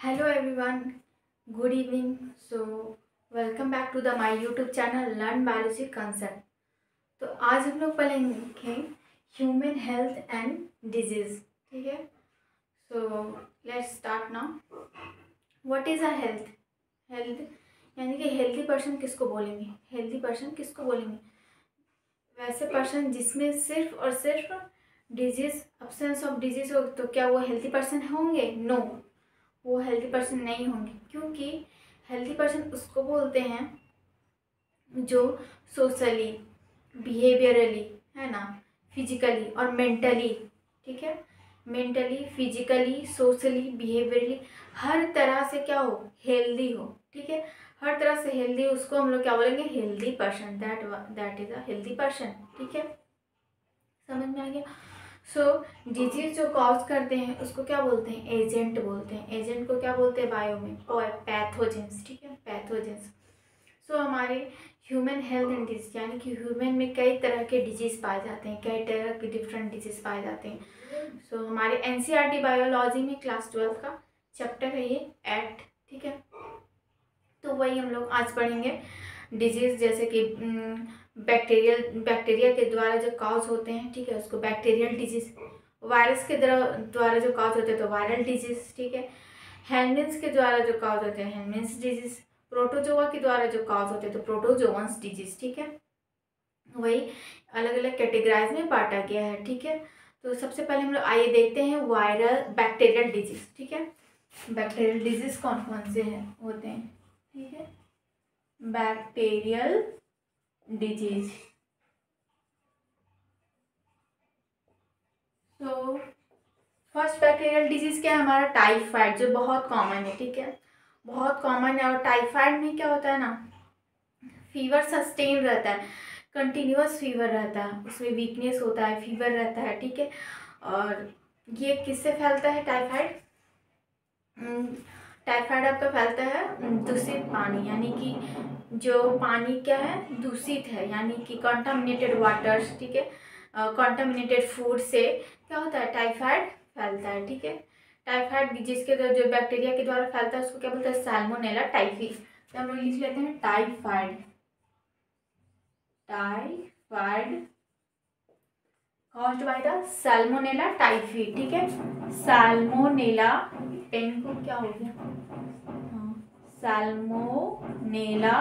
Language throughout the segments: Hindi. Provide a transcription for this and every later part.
Hello everyone, good evening. Welcome back to the my YouTube channel Learn Biology Concept. तो आज हम लोग पढ़ेंगे ह्यूमन हेल्थ एंड डिजीज. ठीक है. So let's start now. What is a health? Health यानी कि हेल्दी पर्सन किसको बोलेंगे? हेल्दी पर्सन किसको बोलेंगे? वैसे पर्सन जिसमें सिर्फ और सिर्फ डिजीज, अब्सेंस ऑफ डिजीज हो, तो क्या वो हेल्दी पर्सन होंगे? नो, वो हेल्दी पर्सन नहीं होंगे. क्योंकि हेल्दी पर्सन उसको बोलते हैं जो सोशली, बिहेवियरली, है ना, फिजिकली और मेंटली. ठीक है. मेंटली, फिजिकली, सोशली, बिहेवियरली हर तरह से क्या हो? हेल्दी हो. ठीक है. हर तरह से हेल्दी, उसको हम लोग क्या बोलेंगे? Healthy person. That is a healthy person. ठीक है. समझ में आ गया? सो डिजीज जो कॉज करते हैं उसको क्या बोलते हैं? एजेंट बोलते हैं. एजेंट को क्या बोलते हैं बायो में? पैथोजेंस. ठीक है. पैथोजेंस. सो हमारे ह्यूमन हेल्थ एंड डिजीज यानी कि ह्यूमन में कई तरह के डिजीज पाए जाते हैं, कई तरह के डिफरेंट डिजीज पाए जाते हैं. सो हमारे एनसीईआरटी बायोलॉजी में क्लास 12 का चैप्टर है ये, एक्ट. ठीक है. तो वही हम लोग आज पढ़ेंगे. डिजीज जैसे कि बैक्टीरिया के द्वारा जो कॉज होते हैं, ठीक है, उसको बैक्टीरियल डिजीज. वायरस के द्वारा जो कॉज होते हैं तो वायरल डिजीज. ठीक है. हेलमिन्स के द्वारा जो कॉज होते हैं हेलमिन्स डिजीज. प्रोटोजोआ के द्वारा जो कॉज होते हैं तो प्रोटोजोअन्स डिजीज. ठीक है. वही अलग अलग कैटेगराइज में बांटा गया है. ठीक है. तो सबसे पहले हम लोग आइए देखते हैं वायरल बैक्टीरियल डिजीज. ठीक है. बैक्टीरियल डिजीज कौन कौन से हैं होते हैं? ठीक है. Bacterial disease. तो फर्स्ट बैक्टीरियल डिजीज क्या है? हमारा टाइफाइड, जो बहुत कॉमन है. ठीक है. बहुत कॉमन है. और टाइफाइड में क्या होता है ना, फीवर सस्टेन रहता है, कंटिन्यूअस फीवर रहता है, उसमें वीकनेस होता है, फीवर रहता है. ठीक है. और ये किससे फैलता है टाइफाइड? टाइफाइड आपका फैलता है दूषित पानी, यानी कि जो पानी क्या है? दूषित है, यानी कि कॉन्टामिनेटेड वाटर्स. ठीक है. कॉन्टामिनेटेड फूड से क्या होता है? टाइफाइड फैलता है. ठीक है. टाइफाइड जिसके जो बैक्टीरिया के द्वारा फैलता है उसको क्या बोलते हैं? Salmonella typhi. तो हम लोग लिख लेते हैं typhoid. Typhoid caused by the salmonella typhi. ठीक है. सैल्मोनेला, पेन को क्या हो गया? Salmonella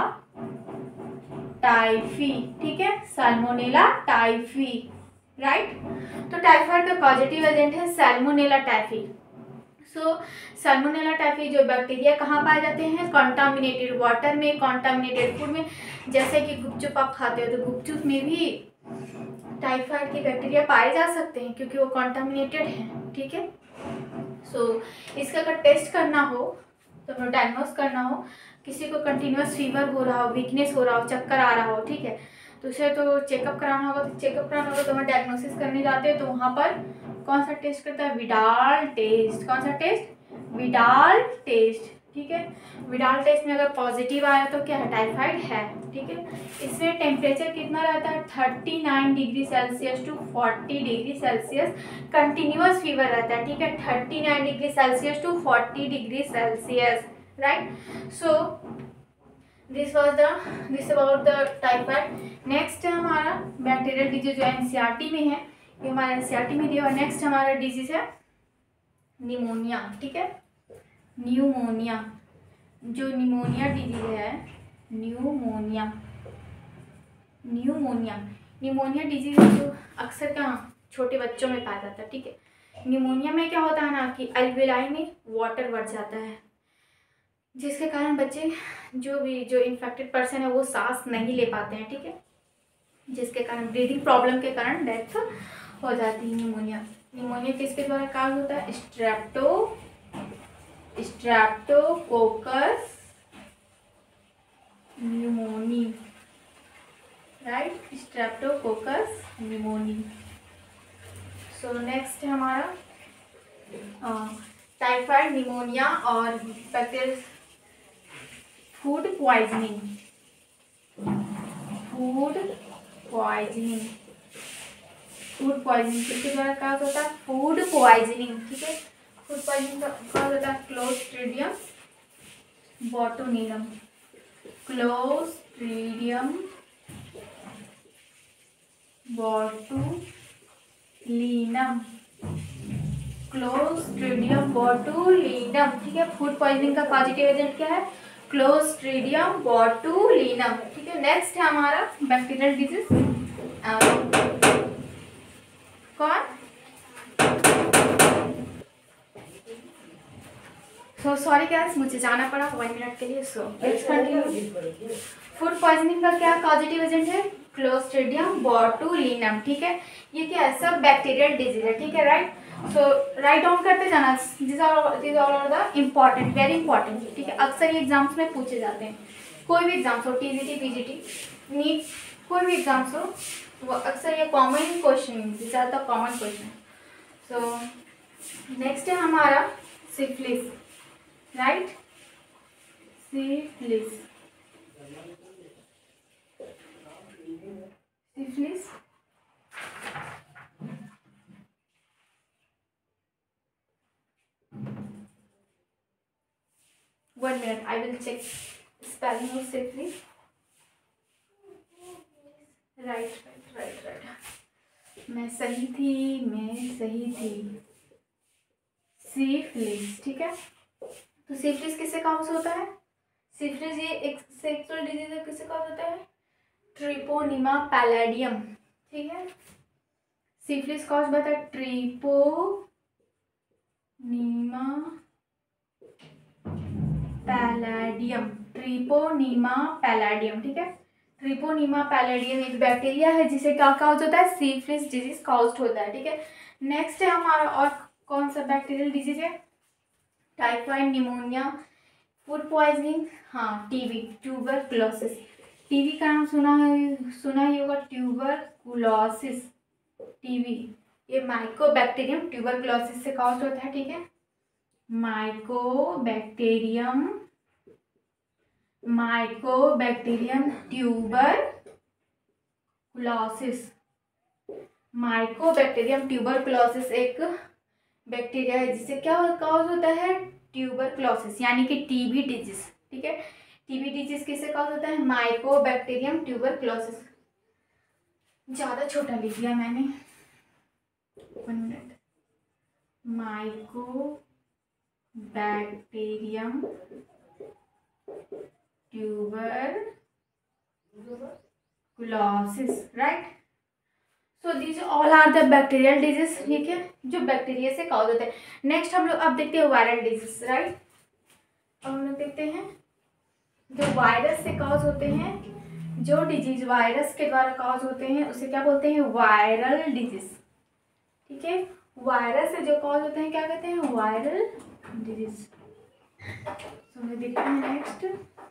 typhi. ठीक है. Salmonella typhi, right. तो टाइफाइड का पॉजिटिव एजेंट है salmonella typhi. So salmonella typhi जो बैक्टीरिया कहाँ पाए जाते हैं? कॉन्टामिनेटेड वाटर में, कॉन्टामिनेटेड फूड में. जैसे कि गुपचुप आप खाते हो तो गुपचुप में भी टाइफाइड के बैक्टीरिया पाए जा सकते हैं क्योंकि वो कॉन्टामिनेटेड है. ठीक है. सो इसका अगर टेस्ट करना हो तो डायग्नोस करना हो, किसी को कंटिन्यूअस फीवर हो रहा हो, वीकनेस हो रहा हो, चक्कर आ रहा हो, ठीक है, तो उसे तो चेकअप कराना होगा. तो चेकअप कराना होगा तो वहाँ डायग्नोसिस करने जाते हैं. तो वहाँ पर कौन सा टेस्ट करता है? Widal test. कौन सा टेस्ट? Widal test. ठीक है. विडाल टेस्ट में अगर पॉजिटिव आया तो क्या है? टाइफाइड है. ठीक है. इसमें टेम्परेचर कितना रहता है? 39 degree Celsius to 40 degree Celsius continuous fever रहता है. ठीक है. 39 degree Celsius to 40 degree Celsius, right. So this about the typhoid. Next है हमारा बैक्टीरियल डिजीज जो एनसीईआरटी में है, ये हमारा एनसीईआरटी में दिया. और नेक्स्ट हमारा डिजीज है निमोनिया. ठीक है. न्यूमोनिया. जो निमोनिया डिजीज है, न्यूमोनिया न्यूमोनिया डिजीज जो अक्सर कहाँ? छोटे बच्चों में पाया जाता है. ठीक है. निमोनिया में क्या होता है ना कि अल्वेलाई में वाटर बढ़ जाता है, जिसके कारण बच्चे जो इन्फेक्टेड पर्सन है वो सांस नहीं ले पाते हैं. ठीक है. जिसके कारण ब्रीदिंग प्रॉब्लम के कारण डेथ हो जाती है. निमोनिया किसके द्वारा काज होता है? Streptococcus pneumoniae, right. Streptococcus pneumoniae. So next है हमारा टाइफाइड, निमोनिया और bacterial food poisoning. Food poisoning किसके द्वारा काज होता है? Food poisoning. ठीक है. फूड पॉइजनिंग का कॉज होता है clostridium botulinum. Clostridium botulinum, clostridium botulinum, ठीक है। फूड पॉइजनिंग का पॉजिटिव एजेंट क्या है? क्लोस्ट्रीडियम बोटुलिनम, ठीक है। नेक्स्ट है हमारा बैक्टीरियल डिजीज। कौन? सो सॉरी गाइस, मुझे जाना पड़ा 1 मिनट के लिए। So let's continue. Food poisoning का क्या पॉजिटिव एजेंट है? क्लोस्ट्रीडियम बोटुलिनम, ठीक है। ये क्या है? सब बैक्टीरियल डिजीज है, ठीक है, राइट। सो राइट डाउन करते जाना, this are the important, very important, ठीक है। अक्सर ये एग्जाम्स में पूछे जाते हैं, कोई भी एग्जाम्स हो, टीजीटी, पीजीटी, नीट, कोई भी एग्जाम्स हो, वो अक्सर ये common question, this are the common question. So next है हमारा syphilis, right. Syphilis, syphilis One minute, I will check spelling of syphilis. Right. मैं सही थी। सिफिलिस, ठीक है। तो सिफिलिस किससे कॉज होता है? सिफिलिस ये एक सेक्सुअल डिजीज है, किससे कॉज होता है? ट्रिपोनिमा पैलाडियम, ठीक है। सिफिलिस कॉज होता है ट्रिपोनिमा पैलाडियम, ठीक है। ट्रिपोनिमा पैलाडियम एक बैक्टीरिया है जिसे क्या कॉज होता है? सिफिलिस डिजीज कॉज होता है, ठीक है। नेक्स्ट है हमारा, और कौन सा बैक्टीरियल डिजीज है? टाइफाइड, निमोनिया, फूड पॉइजनिंग, हाँ, टीबी, ट्यूबरकुलोसिस। टीबी का नाम सुना ही होगा, ट्यूबरकुलोसिस, टीबी, ये माइकोबैक्टीरियम ट्यूबरकुलोसिस से कॉज होता है, ठीक है। माइकोबैक्टीरियम ट्यूबरकुलोसिस एक बैक्टीरिया है जिससे क्या कॉज होता है? ट्यूबरकुलोसिस, यानी कि टीबी डिजीज, ठीक है। टीबी डिजीज किससे कॉज होता है? Mycobacterium tuberculosis. ज़्यादा छोटा लिख दिया मैंने, 1 minute. Mycobacterium tuberculosis, right. So these all are the bacterial disease, ठीक है, जो बैक्टीरिया से कॉज होते हैं। नेक्स्ट हम लोग अब देखते हैं वायरल डिजीज, राइट। अब हम लोग देखते हैं जो वायरस से कॉज होते हैं, जो डिजीज वायरस के द्वारा कॉज होते हैं उसे क्या बोलते हैं? वायरल डिजीज, ठीक है। वायरस से जो कॉज होते हैं क्या कहते हैं? Viral disease. तो हम देखते हैं next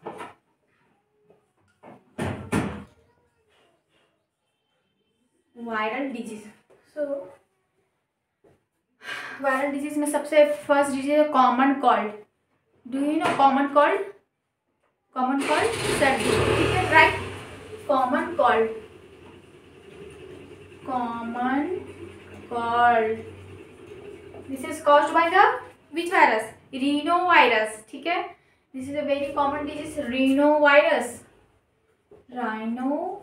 viral disease. So viral disease में सबसे फर्स्ट डिजीज है common cold. Do you know common cold? Common cold सर्दी, ठीक है, right. Common cold this is caused by the which virus? Rhino virus, ठीक है। This is a very common disease, rhino virus, rhino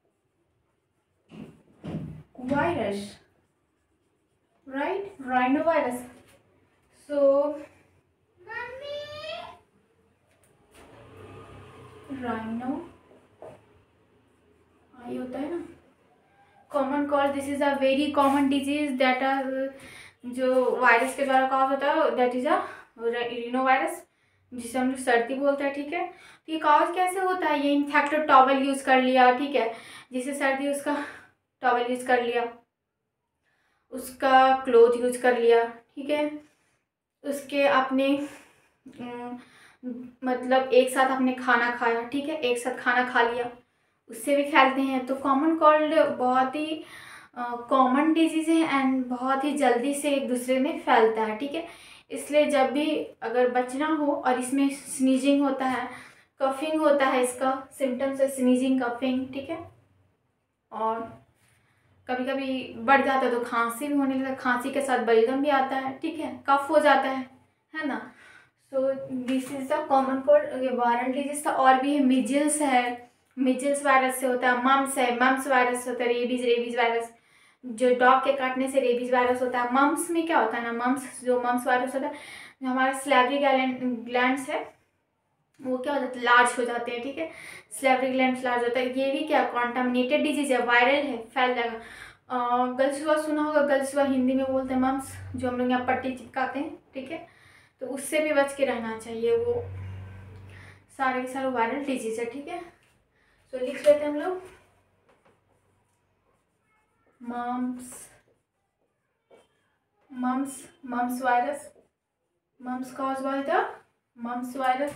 virus, right, rhinovirus. So rhino आई होता है ना, common cold, this is a very common disease that are, जो वायरस के द्वारा कॉज होता है, that is a rhino virus, जिसे हम लोग सर्दी बोलते हैं, ठीक है। तो ये कॉज कैसे होता है? ये इन्फेक्टेड टॉवल यूज कर लिया, ठीक है, जिसे सर्दी, उसका टॉवल यूज कर लिया, उसका क्लोथ यूज कर लिया, ठीक है, उसके अपने मतलब एक साथ आपने खाना खाया, ठीक है, एक साथ खाना खा लिया, उससे भी फैलते हैं। तो कॉमन कोल्ड बहुत ही कॉमन डिजीज है एंड बहुत ही जल्दी से एक दूसरे में फैलता है, ठीक है। इसलिए जब भी अगर बचना हो, और इसमें स्नीजिंग होता है, कफिंग होता है, इसका सिम्टम्स है स्नीजिंग, कफिंग, ठीक है, और कभी कभी बढ़ जाता है तो खांसी भी होने लगता है, खांसी के साथ बलगम भी आता है, ठीक है, कफ हो जाता है ना। So this is the common cold viral disease था। और भी है, मिजल्स है, मिजल्स वायरस से होता है, मम्स है, मम्स वायरस होता है, रेबीज वायरस जो डॉग के काटने से रेबीज वायरस होता है। मम्स में क्या होता है ना, मम्स वायरस होता है, जो हमारे स्लैवरी ग्लैंड्स है वो क्या हो जाता है, लार्ज हो जाते हैं, ठीक है, स्लैवरी ग्लैंड्स लार्ज होता है। ये भी क्या कॉन्टामिनेटेड डिजीज है, वायरल है, फैल जाएगा। गलसुआ सुना होगा, गलसुआ हिंदी में बोलते हैं मम्स, जो हम लोग यहाँ पट्टी चिपकाते हैं, ठीक है, तो उससे भी बच के रहना चाहिए। वो सारे के सारे वायरल डिजीज है, ठीक है। तो लिख लेते हैं हम लोग, mumps virus, mumps cause by the mumps virus,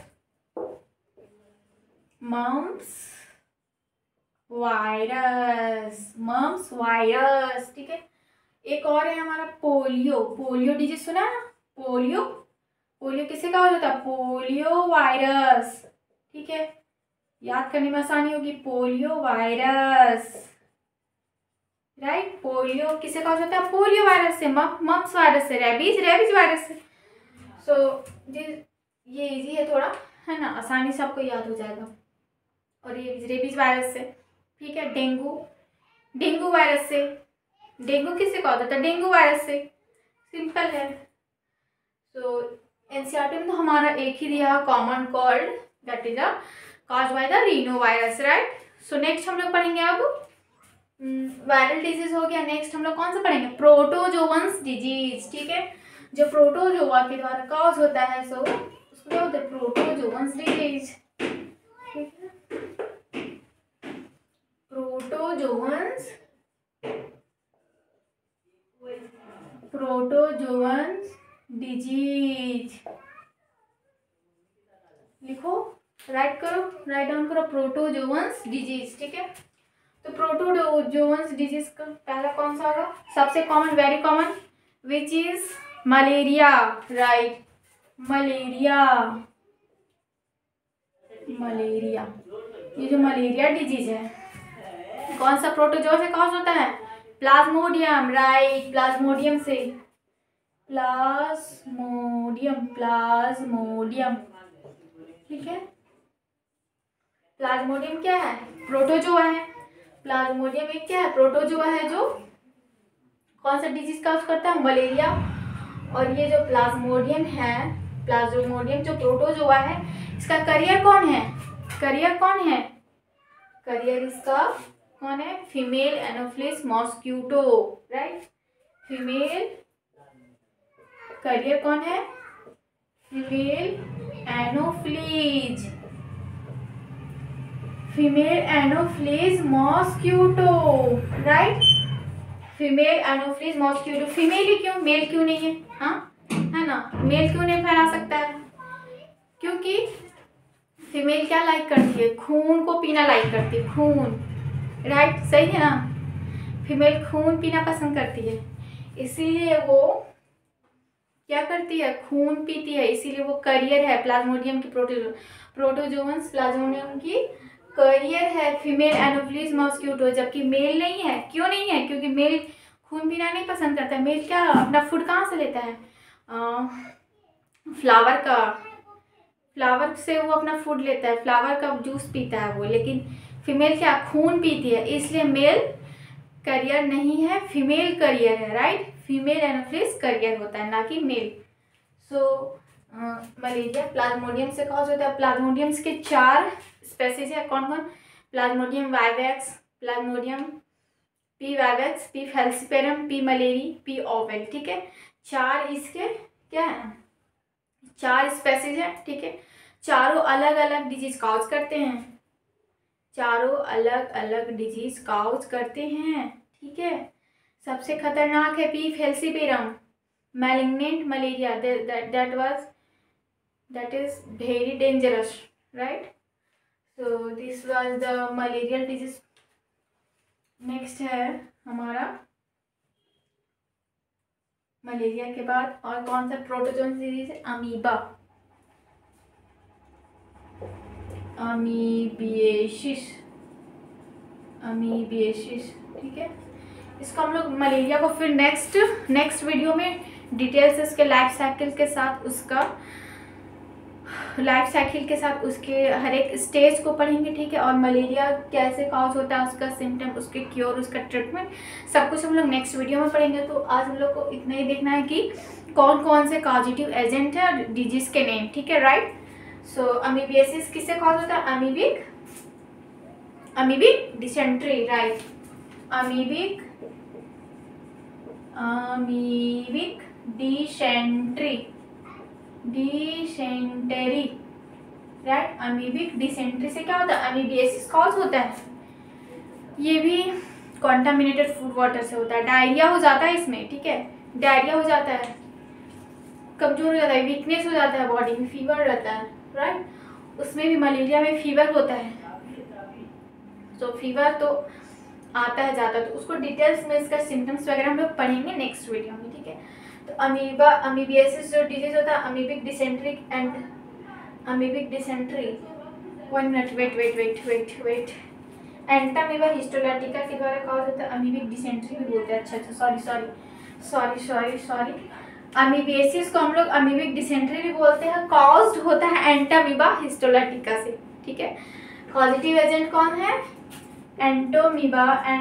mumps virus, ठीक है। एक और है हमारा पोलियो डिजीज सुना है ना, पोलियो किसे कहा जाता है, पोलियो वायरस, ठीक है, याद करने में आसानी होगी, पोलियो वायरस, राइट। पोलियो किसे कहा जाता है, पोलियो वायरस से, मम्स वायरस से, रेबीज वायरस से। सो ये इजी है थोड़ा, है ना, आसानी से आपको याद हो जाएगा। और ये रेबीज वायरस से, ठीक है। डेंगू वायरस से, डेंगू किससे कहा जाता है, डेंगू वायरस से, सिंपल है। तो एनसीईआरटी में तो हमारा एक ही दिया common cold, that is caused by the rhino virus, right. So next हम लोग पढ़ेंगे अब वायरल डिजीज हो गया। नेक्स्ट हम लोग कौन सा पढ़ेंगे, प्रोटोजोअन्स डिजीज, ठीक है, जो प्रोटोजोआ के द्वारा कॉज होता है, सो उसको क्या होता है, प्रोटोजोअन्स डिजीज, ठीक है। प्रोटोजोअन्स डिजीज लिखो, राइट डाउन करो, प्रोटोजोअन्स डिजीज, ठीक है। तो प्रोटोजोअन्स डिजीज का पहला कौन सा होगा, सबसे common, very common, which is malaria, right, malaria, ये जो मलेरिया डिजीज है, कौन सा प्रोटोजोआ से कॉज होता है, प्लाज्मोडियम, राइट, प्लाज्मोडियम से, प्लाज्मोडियम, ठीक है। प्लाज्मोडियम क्या है, प्रोटोजोआ है। प्लाज्मोडियम एक क्या है, प्रोटोजोआ है, जो कौन सा डिजीज कॉज करता है, मलेरिया। और ये जो प्लाज्मोडियम जो प्रोटोजोआ है, इसका करियर कौन है, करियर इसका कौन है, female anopheles mosquito, right, female carrier कौन है, female anopheles mosquito, right, female anopheles mosquito. Female ही क्यों, मेल क्यों नहीं है, हाँ, है ना, मेल क्यों नहीं फैला सकता है, क्योंकि फीमेल क्या लाइक करती है, खून को पीना लाइक करती है, खून, राइट, सही है ना, फीमेल खून पीना पसंद करती है, इसीलिए वो क्या करती है, खून पीती है, इसीलिए वो करियर है प्लाज्मोडियम की, प्रोटोजोअन्स प्लाज्मोडियम की करियर है फीमेल एनोफिलिस मॉस्क्यूटो, जबकि मेल नहीं है। क्यों नहीं है, क्योंकि मेल खून पीना नहीं पसंद करता है। मेल क्या अपना फूड कहाँ से लेता है, फ्लावर से वो अपना फूड लेता है, फ्लावर का जूस पीता है वो, लेकिन फीमेल क्या खून पीती है, इसलिए मेल करियर नहीं है, फीमेल करियर है, राइट, फीमेल एनोफिलिस करियर होता है, ना कि मेल। सो मलेरिया प्लाज्मोडियम से कॉज होता है। प्लाज्मोडियम्स के 4 स्पेसीज है, कौन कौन, plasmodium vivax, plasmodium P vivax, P falciparum, P malariae, P ovale, ठीक है। 4 इसके क्या है, 4 स्पेसीज है, ठीक है। चारों अलग अलग डिजीज कॉज करते हैं, ठीक है। सबसे खतरनाक है P falciparum, malignant malaria, that is very dangerous, right. So this was the malarial disease. next है हमारा मलेरिया के बाद और कौन सा प्रोटोजोन डिजीज है, अमीबिएसिस, ठीक है। इसको हम लोग मलेरिया को फिर नेक्स्ट वीडियो में डिटेल से उसके लाइफ साइकिल के साथ उसके हर एक स्टेज को पढ़ेंगे, ठीक है। और मलेरिया कैसे कॉज होता है, उसका सिम्टम, उसके क्योर, उसका ट्रीटमेंट, सब कुछ हम लोग नेक्स्ट वीडियो में पढ़ेंगे। तो आज हम लोग को इतना ही देखना है कि कौन कौन से कॉजिटिव एजेंट है और डिजीज के नेम, ठीक है, राइट। सो अमीबियासिस किससे कॉज होता है? Amoebic dysentery, right. Amoebic dysentery, right. Amoebic dysentery से क्या होता है? अमीबियासिस कॉज होता है। ये भी कॉन्टामिनेटेड फूड वाटर से होता है। डायरिया हो जाता है इसमें, ठीक है, डायरिया हो जाता है, कमजोर हो जाता है, वीकनेस हो जाता है, बॉडी में फीवर रहता है, राइट। उसमें भी मलेरिया में फीवर होता है। तो फीवर तो आता है जाता है, तो उसको डिटेल्स में इसका सिम्टम्स वगैरह हम लोग पढ़ेंगे नेक्स्ट वीडियो में, ठीक है। तो अमीबियासिस जो डिजीज होता है, amoebic dysentery, 1 minute, wait. Entamoeba histolytica के द्वारा कॉज होता है। अमीबिक डिसेंट्री भी बोलते हैं। अच्छा, सॉरी। अमीबियासिस को हम लोग अमीबिक डिसेंट्री भी बोलते हैं। कॉज्ड होता है एंटामीबा हिस्टोलैटिका से, ठीक है। पॉजिटिव एजेंट कौन है? एंटामीबा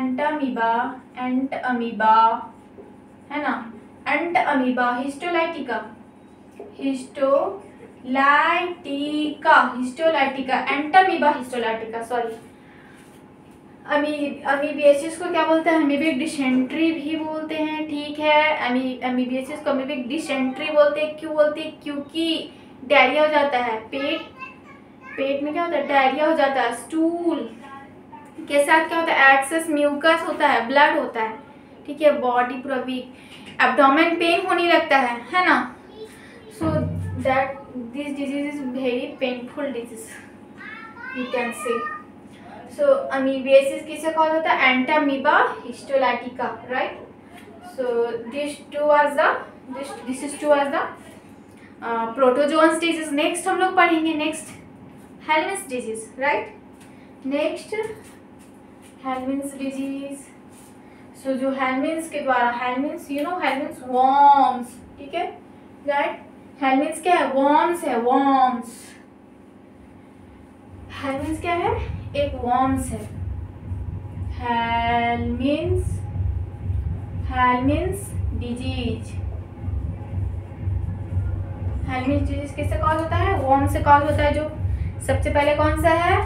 है ना, entamoeba histolytica, entamoeba histolytica, sorry. Amoebiasis को क्या बोलते हैं? अमीबिक डिसेंट्री भी बोलते हैं, ठीक है। अमीबियासिस को अमीबिक डिसेंट्री बोलते हैं। क्यों बोलते हैं? क्योंकि डायरिया हो जाता है, पेट में क्या होता है? डायरिया हो जाता है। स्टूल के साथ क्या होता है? एक्सेस म्यूकस होता है, ब्लड होता है, ठीक है। बॉडी पूरा वीक, एब्डोमेन पेन होने लगता है ना। So that this disease is very painful disease, you can say. So amoebiasis किससे कॉज होता है? Entamoeba histolytica, right. So this is two are the protozoans disease. Next हम लोग पढ़ेंगे helminth disease, right. Next helminth disease. So जो हेल्मिन्थ के द्वारा, हेल्मिन्थ वर्म्स, ठीक है, राइट। हेल्मिन्थ क्या है? वर्म्स है, वर्म्स। हेल्मिन्थ क्या है? एक वर्म्स है। हेल्मिन्थ डिजीज किससे कॉज होता है? वर्म से कॉज होता है। जो सबसे पहले कौन सा है?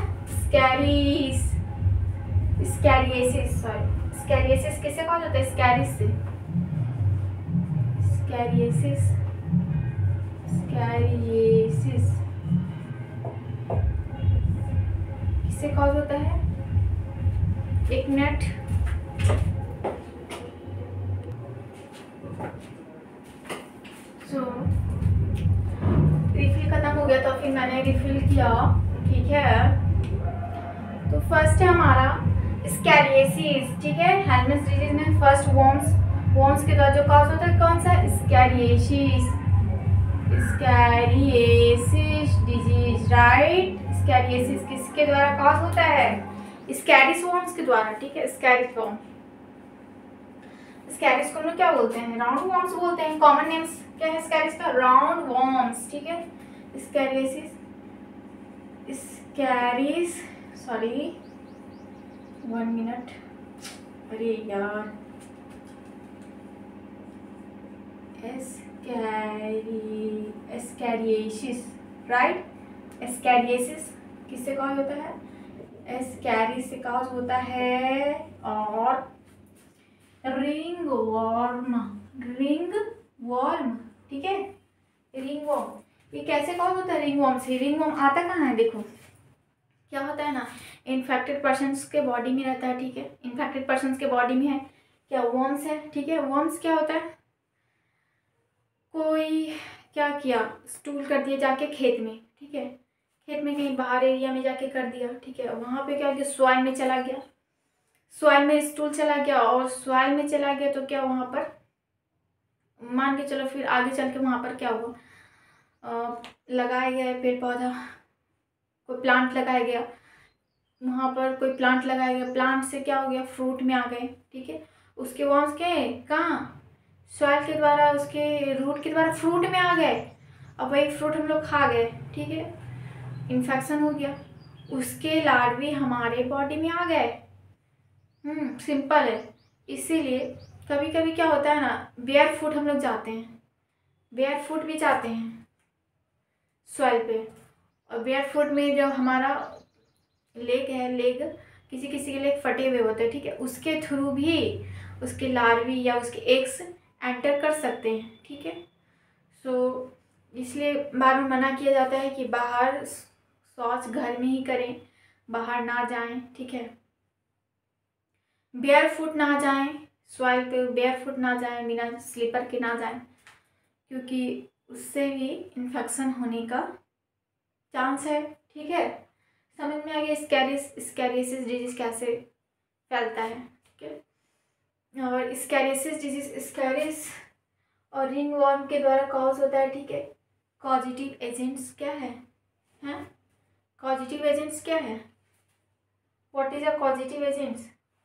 स्कैरिएसिस किससे कॉज होता है? स्कैरिएसिस किससे कॉज होता है? एक मिनट, रिफिल खत्म हो गया तो फिर मैंने रिफिल किया, ठीक है। तो फर्स्ट है हमारा स्कैरिएसिस, ठीक है। हेल्मिन्थ डिजीज में फर्स्ट वर्म्स के द्वारा जो कॉज होता है, कौन सा? स्कैरिएसिस डिजीज, राइट। स्कैरिएसिस किसके द्वारा कॉज होता है? स्कैरिस वर्म्स के द्वारा, ठीक है। स्कैरिस को हम लोग क्या बोलते हैं? राउंड वर्म्स बोलते हैं। कॉमन नेम्स क्या है स्कैरिस का? राउंड वर्म्स, ठीक है। सॉरी 1 मिनट, अरे यार, स्कैरिएसिस, राइट। स्कैरिएसिस किससे कॉज होता है? स्कैरिस से कॉज होता है। और रिंग वर्म, ठीक है। रिंग वर्म ये कैसे कॉज होता है? रिंग वर्म से। रिंग वर्म आता कहाँ है? देखो क्या होता है ना, इन्फेक्टेड पर्सन्स के बॉडी में रहता है, ठीक है। इन्फेक्टेड पर्सन्स के बॉडी में है क्या? वर्म्स है, ठीक है। वर्म्स क्या होता है? कोई क्या किया? स्टूल कर दिया जाके खेत में, ठीक है। खेत में कहीं बाहर एरिया में जाके कर दिया, ठीक है। वहाँ पे क्या हो गया? सॉइल में चला गया, सॉइल में स्टूल चला गया, और सॉइल में चला गया तो क्या वहाँ पर, मान के चलो फिर आगे चल के वहाँ पर क्या हुआ? लगाया गया पेड़ पौधा, कोई प्लांट लगाया गया, वहाँ पर कोई प्लांट लगाया गया, प्लांट से क्या हो गया? फ्रूट में आ गए, ठीक है। उसके वॉर्म्स के कहाँ, सॉइल के द्वारा, उसके रूट के द्वारा फ्रूट में आ गए। अब वही फ्रूट हम लोग खा गए, ठीक है, इन्फेक्शन हो गया। उसके लार्वे हमारे बॉडी में आ गए। सिंपल है। इसीलिए कभी कभी क्या होता है ना, बेयर फुट हम लोग जाते हैं, बेयर फुट भी जाते हैं सॉइल पे। और बेयर फुट में जब हमारा लेग है, लेग किसी किसी के लेग फटे हुए होते हैं, ठीक है, उसके थ्रू भी उसके लार्वी या उसके एग्स एंटर कर सकते हैं, ठीक है। सो इसलिए बार बार मना किया जाता है कि बाहर शौच घर में ही करें, बाहर ना जाएं, ठीक है। बेयर फुट ना जाएं, सॉइल पे बेयर फुट ना जाएं, बिना स्लीपर के ना जाएं, क्योंकि उससे भी इन्फेक्शन होने का चांस है, ठीक है। समझ में आ गया स्कैरियोसिस डिजीज कैसे फैलता है, ठीक है। और स्कैरियोसिस डिजीज स्कैरिस और रिंग वर्म के द्वारा कॉज होता है, ठीक है। कॉजिटिव एजेंट्स क्या है, हैं? कॉजिटिव एजेंट्स क्या है? What is a causative agents?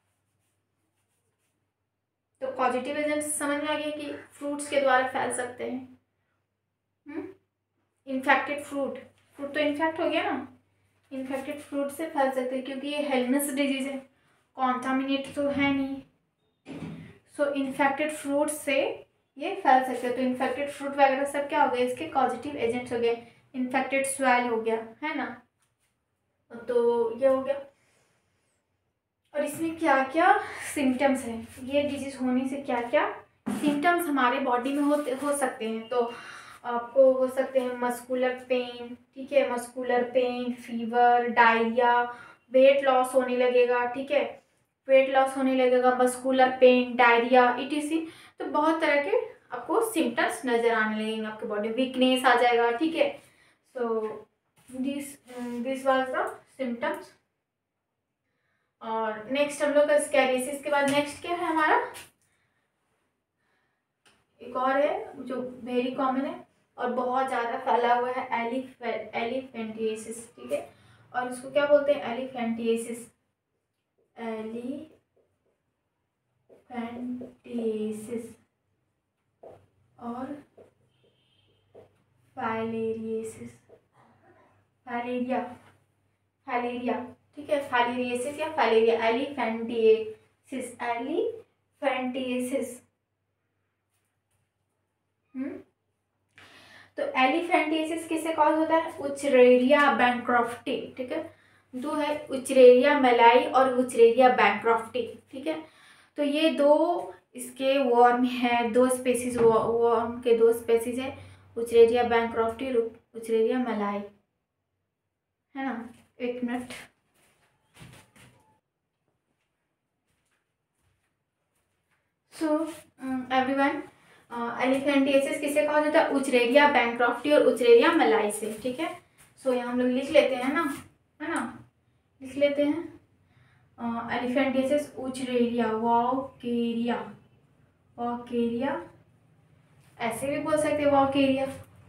तो पॉजिटिव एजेंट्स समझ में आ गया कि फ्रूट्स के द्वारा फैल सकते हैं। इन्फेक्टेड फ्रूट तो इन्फेक्ट हो गया ना, इन्फेक्टेड फ्रूट से फैल सकते हैं, क्योंकि ये हेलमिस डिजीज है, कॉन्टामिनेट तो है नहीं। सो इन्फेक्टेड फ्रूट से ये फैल सकते हैं। तो इन्फेक्टेड फ्रूट वगैरह सब क्या हो गया, इसके पॉजिटिव एजेंट्स हो गए। इन्फेक्टेड सॉइल हो गया, है ना, तो ये हो गया। और इसमें क्या क्या सिम्टम्स हैं, ये डिजीज होने से क्या क्या सिम्टम्स हमारे बॉडी में हो सकते हैं। तो आपको हो सकते हैं मस्कुलर पेन, ठीक है, muscular pain, fever, diarrhoea, weight loss होने लगेगा, ठीक है, वेट लॉस होने लगेगा, मस्कुलर पेन, डायरिया, इटीसी। तो बहुत तरह के आपको सिम्टम्स नजर आने लगेंगे आपके बॉडी, वीकनेस आ जाएगा, ठीक है। So this was the symptoms. और नेक्स्ट हम लोग का स्कैरियोसिस के बाद नेक्स्ट क्या है हमारा, एक और है जो वेरी कॉमन है और बहुत ज़्यादा फैला हुआ है, एलिफेंटिएसिस, ठीक है। और इसको क्या बोलते हैं, एलिफेंटिएसिस, एलिफेंटिएसिस और फाइलेरिएसिस, फाइलेरिया, फाइलेरिया, ठीक है, फाइलेरिएसिस या फाइलेरिया, एलिफेंटिएसिस, एलिफेंटिएसिस। तो एलिफेंटिएसिस किससे कॉज होता है, उचरेरिया बैंक्रॉफ्टी, ठीक है। दो है, उचरेरिया मलाई और उचरेरिया बैंक्रॉफ्टी, ठीक है। तो ये दो इसके वर्म है, दो स्पेसीज, वर्म के दो स्पेसीज है, उचरेरिया बैंक्रॉफ्टी और उचरेरिया मलाई, है ना। एक मिनट, सो एवरीवन, एलिफेंटिएसिस किससे कहा जाता है, उचरेरिया बैंक्रॉफ्टी और उचरेरिया मलाई से, ठीक है। सो यहाँ हम लोग लिख लेते हैं ना, है ना, लिख लेते हैं एलिफेंटिएसिस उचरेरिया, वॉकेरिया, वॉकेरिया, ऐसे भी बोल सकते हैं वॉकेरिया,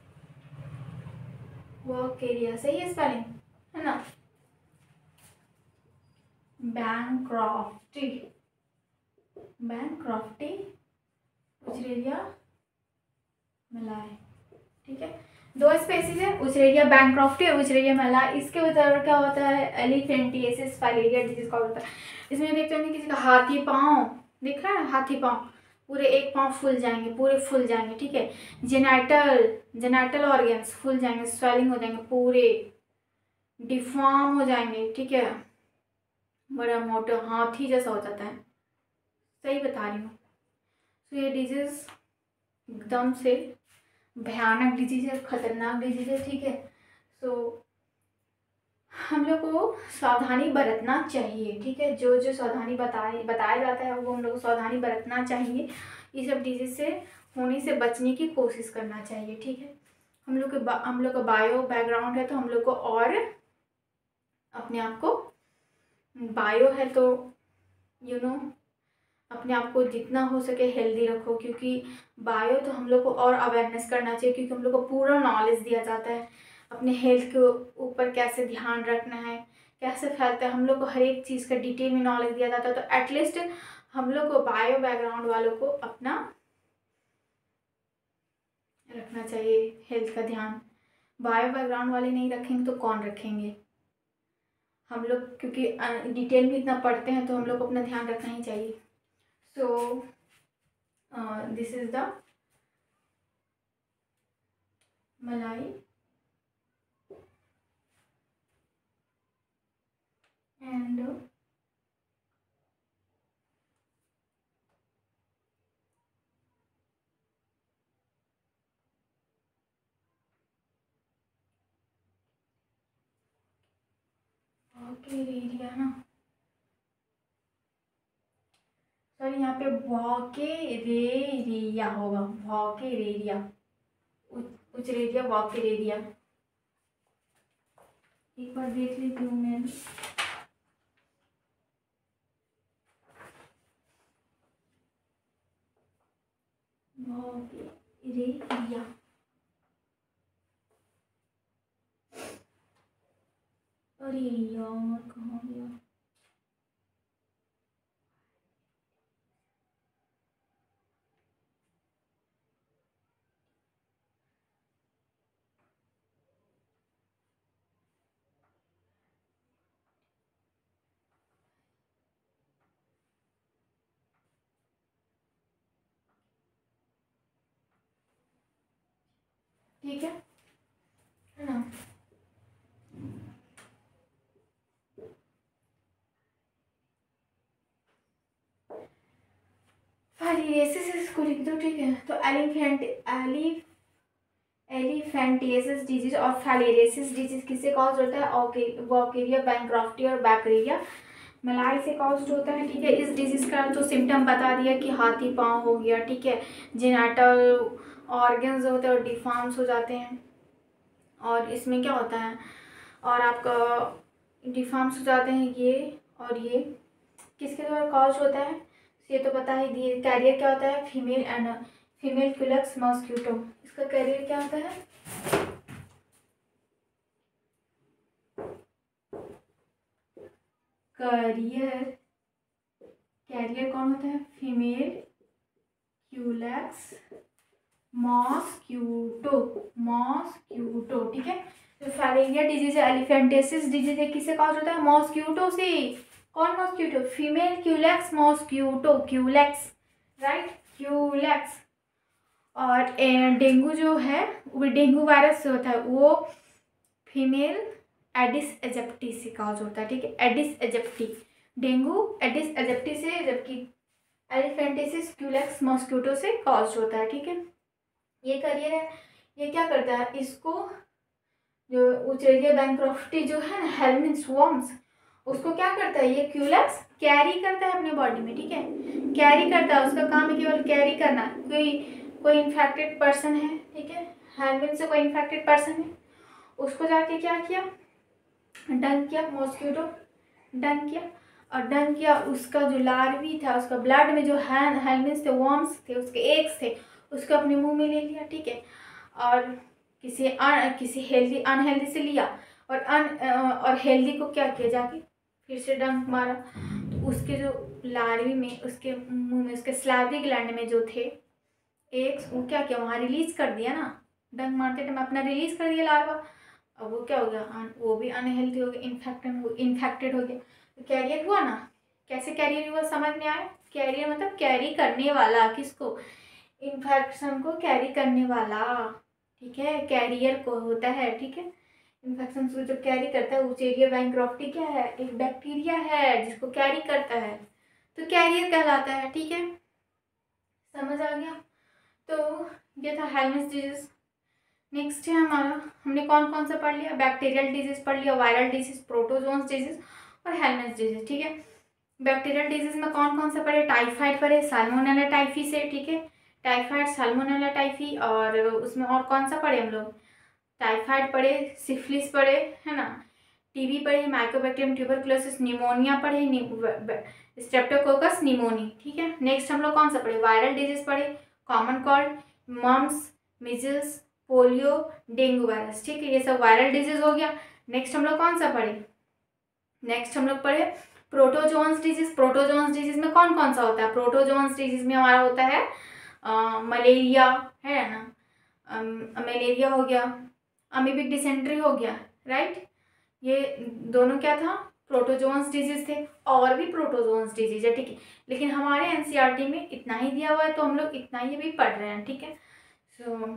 वॉकेरिया सही है स्पेलिंग, है ना। बैंक्रॉफ्टी, बैंक्रॉफ्टी, उचरेरिया मलाई, ठीक है। दो स्पेसीज है, उचरेरिया बैंक्रॉफ्टी और उचरेरिया मलाई। इसके उधर क्या होता है, एलिफेंटिएसिस फाइलेरिया डिजीज का होता है। इसमें देखते होंगे किसी का हाथी पाँव दिख रहा है, हाथी पाँव, पूरे एक पाँव फूल जाएंगे, पूरे फूल जाएंगे, ठीक है। जेनाइटल ऑर्गन्स फूल जाएंगे, स्वेलिंग हो जाएंगे, पूरे डिफॉर्म हो जाएंगे, ठीक है, बड़ा मोटा हाथी जैसा हो जाता है, सही बता रही हूँ। तो ये डिजीज एकदम से भयानक डिजीज है, खतरनाक डिजीज है, ठीक है। सो हम लोग को सावधानी बरतना चाहिए, ठीक है। जो जो सावधानी बताया जाता है वो हम लोग को सावधानी बरतना चाहिए। ये सब डिजीज से होने से बचने की कोशिश करना चाहिए, ठीक है। हम लोग का बायो बैकग्राउंड है, तो हम लोग को और अपने आप को, बायो है तो अपने आप को जितना हो सके हेल्दी रखो, क्योंकि बायो तो हम लोग को और अवेयरनेस करना चाहिए, क्योंकि हम लोग को पूरा नॉलेज दिया जाता है अपने हेल्थ के ऊपर, कैसे ध्यान रखना है, कैसे फैलता है, हम लोग को हर एक चीज़ का डिटेल में नॉलेज दिया जाता है। तो एटलीस्ट हम लोग को बायो बैकग्राउंड वालों को अपना रखना चाहिए हेल्थ का ध्यान। बायो बैकग्राउंड वाले नहीं रखेंगे तो कौन रखेंगे। हम लोग क्योंकि डिटेल में इतना पढ़ते हैं तो हम लोग को अपना ध्यान रखना ही चाहिए। सो दिस इज द मलाई एंड एरिया ना, सॉरी यहाँ पे वॉकेरेरिया होगा, वॉकेरेरिया, उचरेरिया वॉकेरेरिया। एक बार देख लेती हूँ मैं। वॉकेरेरिया, अरे यार कहाँ गया। ठीक है ना। फाइलिएसिस इसको लिख दो, ठीक है। तो एलिफेंटिएसिस डिजीज और फाइलिएसिस डिजीज किससे कॉज होता है? वॉकेरिया, बैंक्रॉफ्टी और बैक्टीरिया मलाई से कॉज होता है, ठीक है। इस डिजीज का तो सिम्टम बता दिया कि हाथी पाँव हो गया, ठीक है। जेनेटल ऑर्गन्स होते हैं और डिफॉर्म्स हो जाते हैं। और इसमें क्या होता है, और आपका डिफॉर्म्स हो जाते हैं ये, और ये किसके द्वारा कॉज होता है ये तो पता ही दिए। कैरियर क्या होता है? Female culex mosquito. इसका कैरियर क्या होता है? कैरियर कौन होता है? फीमेल क्यूलेक्स मॉस्क्यूटो, ठीक है। तो फाइलेरिया डिजीज है, एलिफेंटिएसिस डिजीज है, किससे कॉज होता है? मॉस्क्यूटो से। कौन mosquito? Female culex mosquito, culex, right, culex. और डेंगू जो है वो डेंगू वायरस से होता है, वो फीमेल एडिस एजिप्टी से कॉज होता है, ठीक है। Aedes aegypti, dengue aedes aegypti से, जबकि एलिफेंटिएसिस क्यूलेक्स मॉस्क्यूटो से कॉज होता है, ठीक है। ये करियर है, ये क्या करता है, इसको जो उचेरिया बैंक्रॉफ्टी जो है ना, हेलमिन स्वॉर्म्स, उसको क्या करता है, ये क्यूलेक्स कैरी करता है अपने बॉडी में, ठीक है। कैरी करता है, उसका काम है केवल कैरी करना। कोई इन्फेक्टेड पर्सन है, ठीक है, हेलमिन से कोई इन्फेक्टेड पर्सन है, उसको जाके क्या किया, डंक किया, मॉस्क्यूटो डंक किया, और डंक किया, उसका जो लार्वी था, उसका ब्लड में जो हेलमिन्स थे, वॉर्म्स थे, उसके एग्स थे, उसको अपने मुंह में ले लिया, ठीक है। और किसी हेल्दी अनहेल्दी से लिया, और हेल्दी को क्या किया, जाके फिर से डंक मारा, तो उसके जो लार्वी में, उसके मुंह में, उसके स्लाइवरी ग्लैंड में जो थे एग्स, वो क्या किया, वहाँ रिलीज कर दिया ना, डंक मारते टाइम अपना रिलीज कर दिया लार्वा। अब वो क्या हो गया, वो भी अनहेल्दी हो गया, इन्फेक्टेड हो गया, तो कैरियर हुआ ना। कैसे कैरियर हुआ समझ में आया? कैरियर मतलब कैरी करने वाला, किसको? इन्फेक्शन को कैरी करने वाला, ठीक है, कैरियर को होता है, ठीक है। इन्फेक्शन को जो कैरी करता है, उचेरिया बैंक्रॉफ्टी क्या है, एक बैक्टीरिया है जिसको कैरी करता है, तो कैरियर कहलाता है, ठीक है। समझ आ गया? तो ये था हेलमिन्स डिजीज। नेक्स्ट है हमारा, हमने कौन कौन सा पढ़ लिया? बैक्टीरियल डिजीज पढ़ लिया, वायरल डिजीज, प्रोटोजोन्स डिजीज और हेलमिन्स डिजीज, ठीक है। बैक्टीरियल डिजीज में कौन कौन सा पढ़े? टाइफाइड पढ़े, साल्मोनेला टाइफी से, ठीक है, टाइफाइड, साल्मोनेला टाइफी। और उसमें और कौन सा पढ़े हम लोग? टाइफाइड पढ़े, सिफिलिस पढ़े, है ना, टीबी पढ़े, माइकोबैक्टीरियम ट्यूबरकुलोसिस, निमोनिया पढ़े, स्ट्रेप्टोकोकस निमोनी, ठीक है। नेक्स्ट हम लोग कौन सा पढ़े? वायरल डिजीज पढ़े, common cold, mumps, measles, polio, dengue virus, ठीक है, ये सब वायरल डिजीज हो गया। नेक्स्ट हम लोग कौन सा पढ़े? नेक्स्ट हम लोग पढ़े प्रोटोजोन्स डिजीज में कौन कौन सा होता है? प्रोटोजोन्स डिजीज में हमारा होता है मलेरिया, है ना, मलेरिया हो गया, अमीबिक डिसेंट्री हो गया, राइट। ये दोनों क्या था? प्रोटोजोन्स डिजीज थे। और भी प्रोटोजोन्स डिजीज है, ठीक है, लेकिन हमारे एनसीईआरटी में इतना ही दिया हुआ है तो हम लोग इतना ही भी पढ़ रहे हैं, ठीक है। सो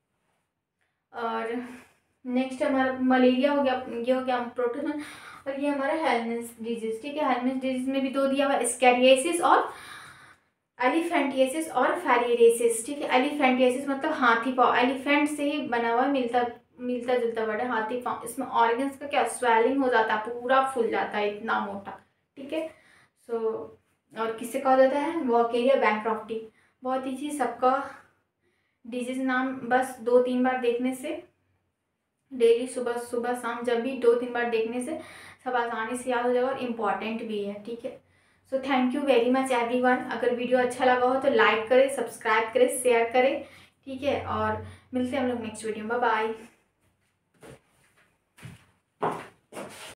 और नेक्स्ट हमारा मलेरिया हो गया, ये हो गया प्रोटोजोन, और ये हमारा हेलमिंथ डिजीज, ठीक है। हेलमिंथ डिजीज में भी दो दिया हुआ है, स्कैरिएसिस और एलिफेंटिएसिस और फैरिएसिस, ठीक है। एलिफेंटिएसिस मतलब हाथी पाँव, एलिफेंट से ही बना हुआ मिलता जुलता वर्ड है, हाथी पाँव। इसमें ऑर्गन्स का क्या स्वेलिंग हो जाता है, पूरा फूल जाता है, इतना मोटा, ठीक है। सो और किससे कहा जाता है? Wuchereria bancrofti. बहुत ईजी, सबका डिजीज नाम बस 2-3 बार देखने से, डेली सुबह सुबह शाम जब भी 2-3 बार देखने से सब आसानी से याद हो जाएगा और इम्पॉर्टेंट भी है, ठीक है। So thank you very much everyone. अगर वीडियो अच्छा लगा हो तो लाइक करें, सब्सक्राइब करें, शेयर करें, ठीक है। और मिलते हैं हम लोग नेक्स्ट वीडियो में। Bye bye.